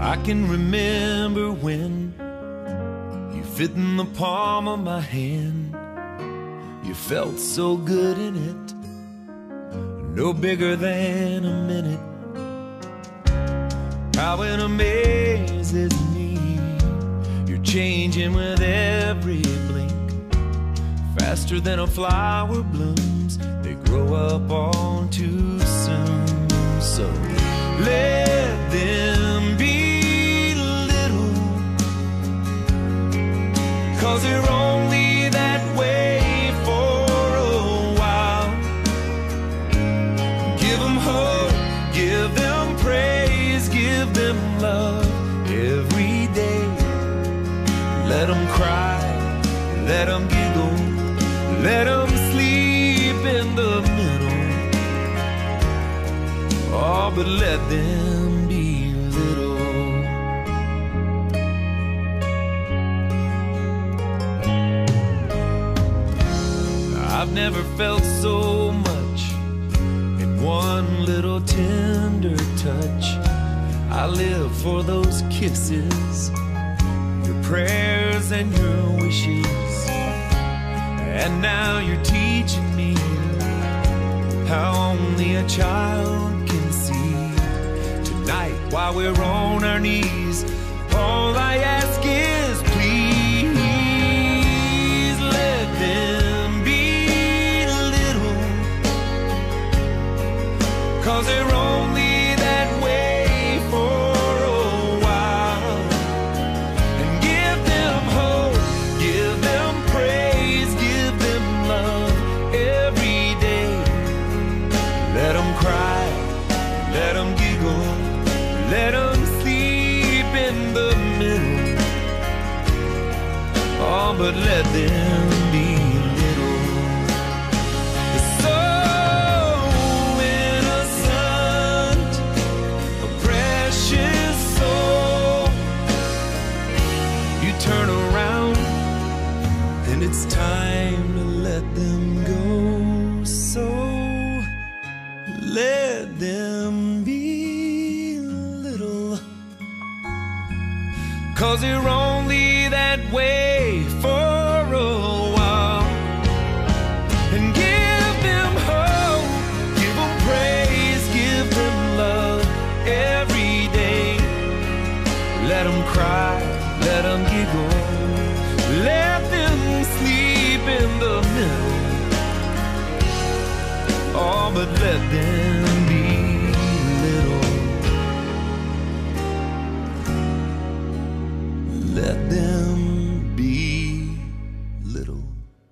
I can remember when you fit in the palm of my hand. You felt so good in it, no bigger than a minute. How it amazes me, you're changing with every blink. Faster than a flower blooms, they grow up all too soon. So let them be little, 'cause they're only that way for a while. Give them hope, give them praise, give them love every day. Let them cry, let them giggle, let them sleep in the middle. Oh, but let them be little. I've never felt so much in one little tender touch. I live for those kisses, your prayers and your wishes. And now you're teaching me how only a child can see. Tonight, while we're on our knees, all I ask is please let them be little, 'cause they're only that way for a while. And give them hope, give them praise, give them love every day. Let them cry, let them giggle, let them sleep in the middle. Oh, but let them be little. They're so innocent, a precious soul. You turn around and it's time to let them go. So let them be little, 'cause they're only that way for a while. And give them hope, give them praise, give them love every day. Let them cry, let them giggle, let them sleep in the middle. Oh, but let them be little. Let them be little.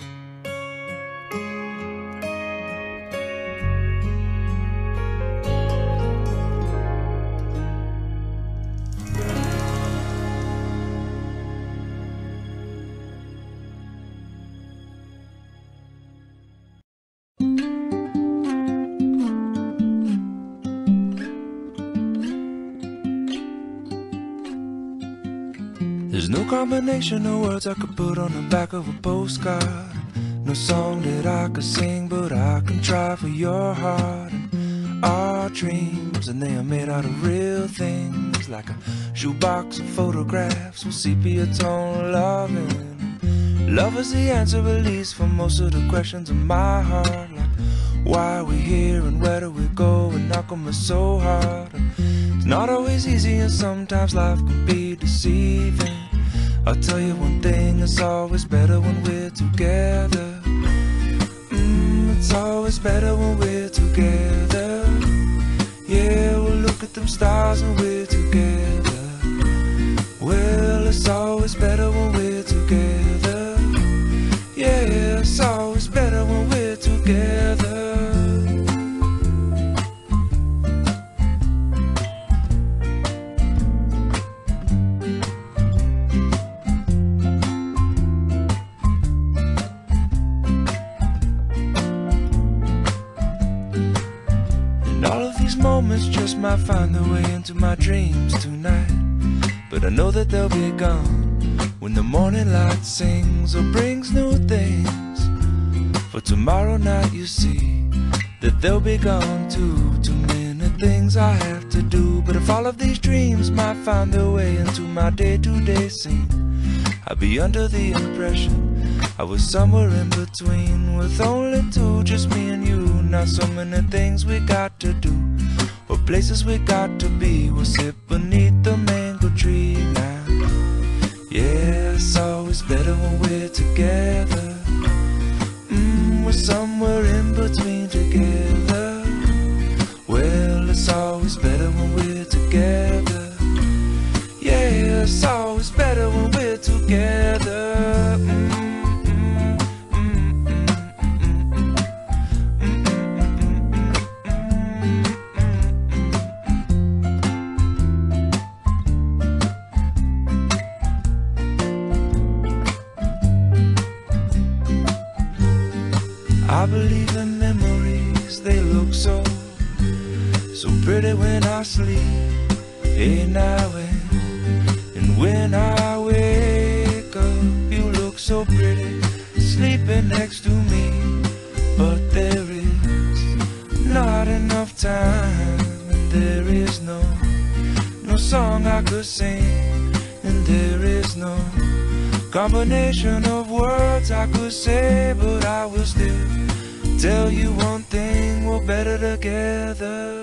There's no combination of words I could put on the back of a postcard. No song that I could sing, but I can try for your heart. And our dreams, and they are made out of real things, like a shoebox of photographs with sepia tone loving. Love is the answer, at least, for most of the questions in my heart, like why are we here and where do we go, and how come it's so hard. And it's not always easy, and sometimes life can be deceiving. I'll tell you one thing, it's always better when we're together. It's always better when we're together. Yeah, we'll look at them stars when we're together. Well, it's always better when we're together. Yeah, it's always better when we're together. Moments just might find their way into my dreams tonight, but I know that they'll be gone when the morning light sings or brings new things. For tomorrow night you see that they'll be gone too. Too many things I have to do. But if all of these dreams might find their way into my day-to-day scene, I'd be under the impression I was somewhere in between, with only two, just me and you. Not so many things we got to do, or places we got to be. We'll sit beneath the mango tree now. Yeah, it's always better when we're together. We're somewhere in between together. Well, it's always better when we're together. Yeah, it's always better when we're together. I believe in memories, they look so pretty when I sleep. Hey, now and when I wake up, you look so pretty sleeping next to me. But there is not enough time, and there is no song I could sing, and there is no combination of words I could say. But I will still tell you one thing, we're better together.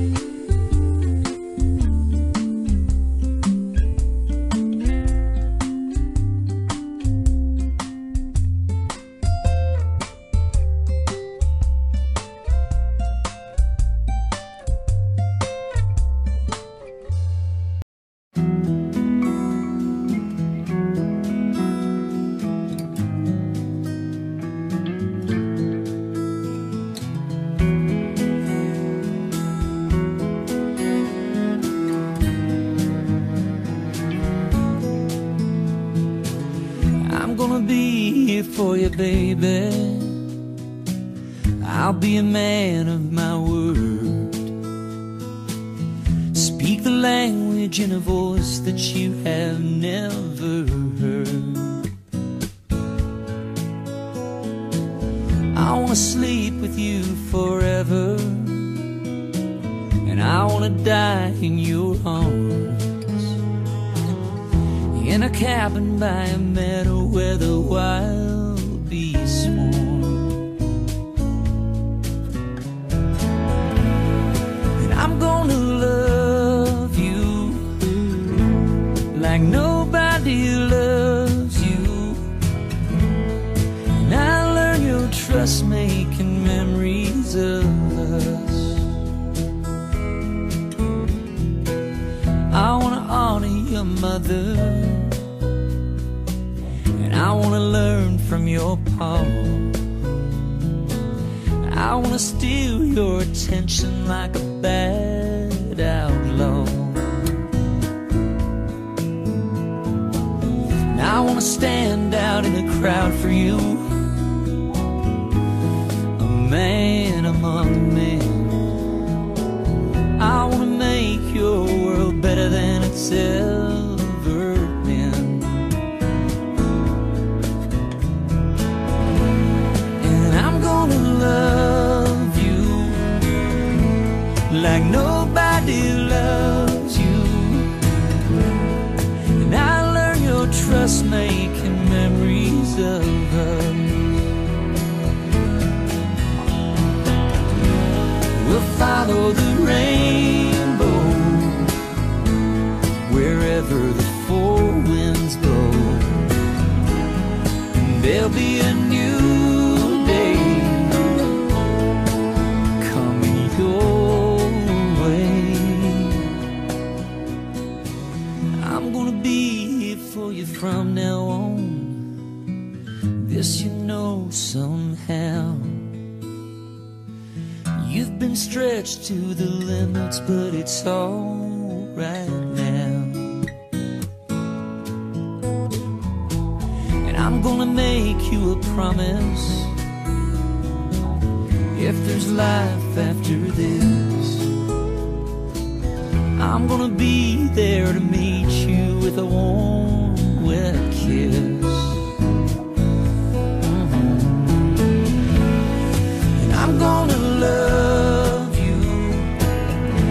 Gonna be here for you, baby. I'll be a man of my word. Speak the language in a voice that you have never heard. I wanna sleep with you forever, and I wanna die in your arms, in a cabin by a meadow where the wild bees swarm. And I'm gonna love you like nobody loves you, and I learn your trust making memories of us. I wanna honor your mother, I wanna learn from your paw. I wanna steal your attention like a bad outlaw. And I wanna stand out in the crowd for you, a man among men. I wanna make your world better than it's ever been. Love you like nobody loves you, and I learn your trust making memories of us. We'll follow the rainbow wherever the four winds blow, and there'll be a new from now on. This you know somehow. You've been stretched to the limits, but it's all right now. And I'm gonna make you a promise, if there's life after this, I'm gonna be there to meet you with a warm, wet kiss. And I'm gonna love you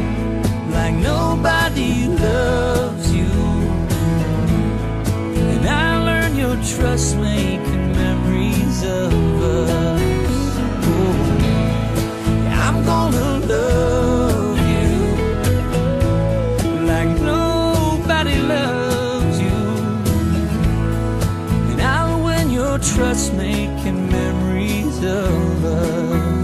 trust making memories of us.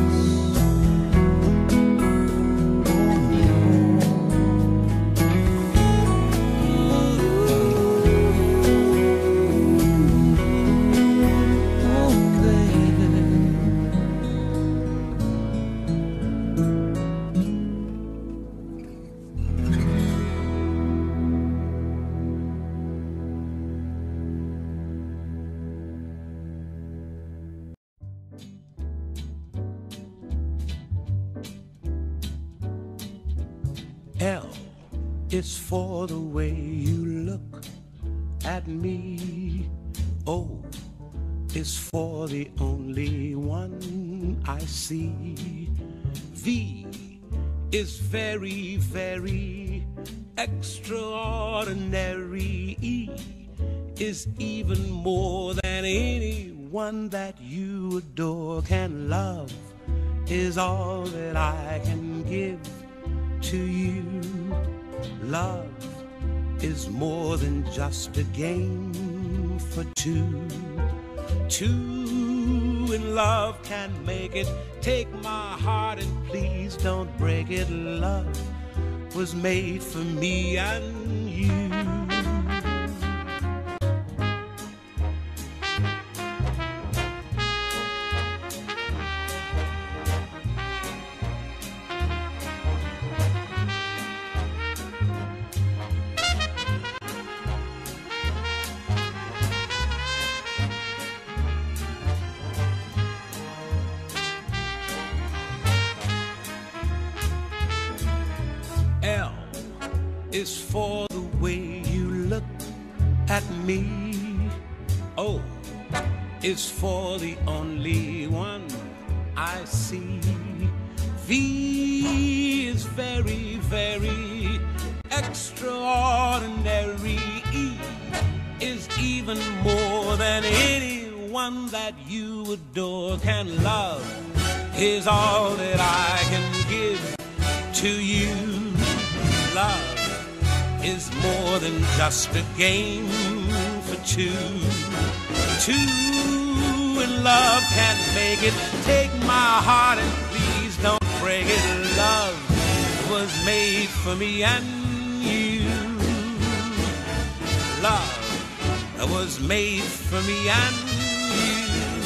L is for the way you look at me. O is for the only one I see. V is very, very extraordinary. E is even more than anyone that you adore can love, is all that I can give to you. Love is more than just a game for two. Two in love can make it. Take my heart and please don't break it. Love was made for me and you. L is for the way you look at me. O is for the only one I see. V is very, very extraordinary. E is even more than anyone that you adore can love, is all that I can give to you. Love is more than just a game for two. Two in love can make it. Take my heart and please don't break it. Love was made for me and you. Love was made for me and you.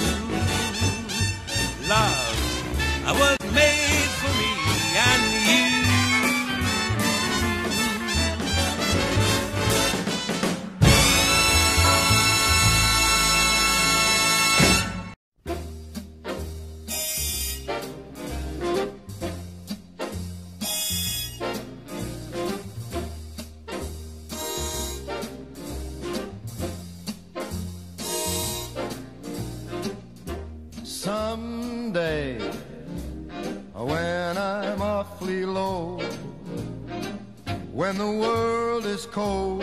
Love was made for me and you. Someday, when I'm awfully low, when the world is cold,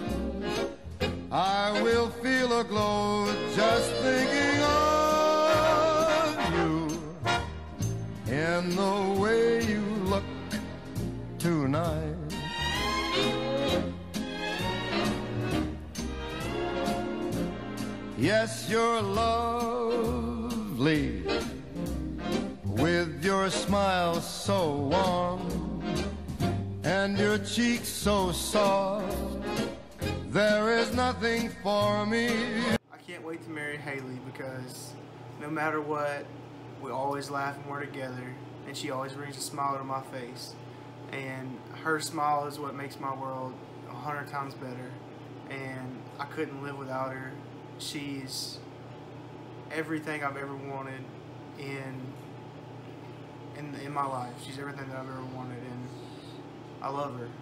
I will feel a glow just thinking of you in the way you look tonight. Yes, you're lovely, with your smile so warm and your cheeks so soft. There is nothing for me. I can't wait to marry Haley because no matter what, we always laugh when we're together, and she always brings a smile to my face. And her smile is what makes my world 100 times better. And I couldn't live without her. She's everything I've ever wanted in my life. She's everything that I've ever wanted, and I love her.